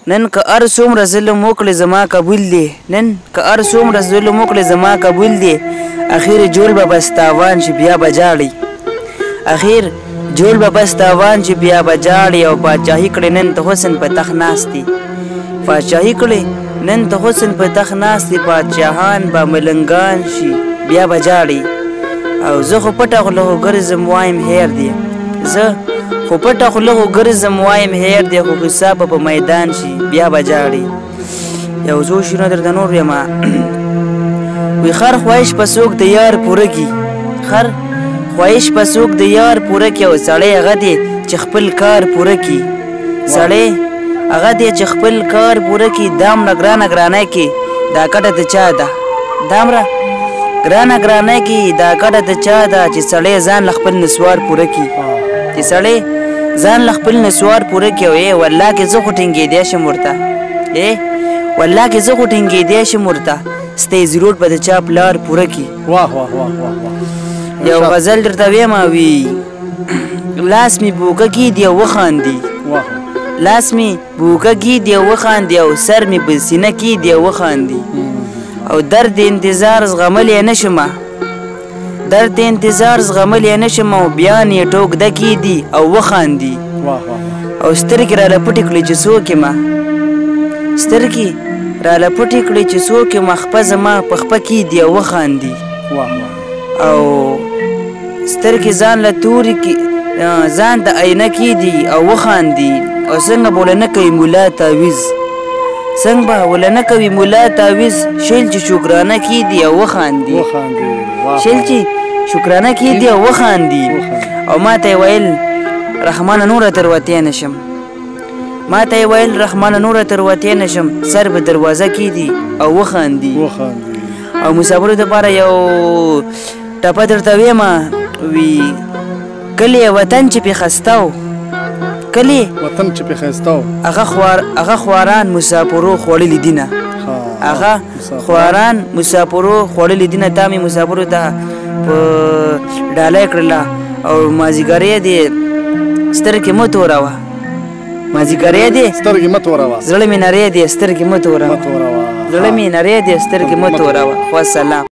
نن که هر څومره ظلم وکړې زما قبول دی نن که هر څومره ظلم وکړې زما قبول دی اخیر جول به بس تاوان چې بیا به ژاړې اخیر جول به بس تاوان چې بیا به ژاړې او پاچاهي کړې نن ته حسن په تخت ناست دی پاچاهي کړې نن ته حسن په تخت ناست دی پاچاهان به ملنګان شي بیا به ژاړې او زه خو پټه خوله خو ګرځم وایم هیر دی زه خو پټه خوله خو ګرځم وایم هیر دی خو حساب په میدان شي بیا به ژاړې یو څو شعرونه درته نور یمه وی خر خواهش په څوک د یار پوره کي خر خواهش په څوک د یار پوره کي او سړی هغه دی چې خپل کار پوره کي سړی هغه دی چې خپل کار پوره کي دامره ګرانه ګرانه کې دا کټه د چا ده دامره ګرانه ګرانه کې دا کټه د چا ده چې سړی ځان له خپل نسوار پوره کي چې سړی ځان له خپل نسوار پوره کي او والله کې زه خو ټینګېدی شم ورته والله کې زه خو ټینګېدی شم ورته ستی ضرورت به د چا پلار پوره کي واه واه واه واه یو غزل درته ویمه وي لاس مې بوکه کیدي او وخاندي لاس مې بوکه کیدي او وخاندي او سر مې په سینه کیدي او وخاندي او درد انتظار زغملی نه شمه درد انتظار زغملی نه شم او بیان یې ټوکده کیدي او وخاندي او سترګې راله پټې کړې چې څوک یمه سترګې راله پټې کړې چې څوک یمه خپه زما په خپه کیدي او وخاندي او سترګې ځان له تورې ځان د عینه کیدي او وخاندي او څنګه به ولنه کوي ملا تعویز څنګه به ولنه کوي ملا تعویز شیل چې شکرانه کیدي او وخاندي شیل چې شکرانه کیدي او وخاندي او ما ته یې ویل رحمانه نوره تروتیا نشم ما ته یې ویل رحمانه نوره تروتیا نشم سر به دروازه کیدي او وخاندي او مسافرو دپاره یو ټپه درته ویمه وي کلی وطن چې پې خسته و کلی وطن چې پې ښایسته و هغه خواران مسافرو خوړلي دینه هغه خواران مسافرو خوړلي دینه تا مې مسافرو ته په ډاله یې کړله او مازدیګری دې سترګې مه توروه مازدیګری دې سترګې مه توروه زړه مې نری دی سترګې مه توروه زړه مې نری دی سترګې مه توروه والسلام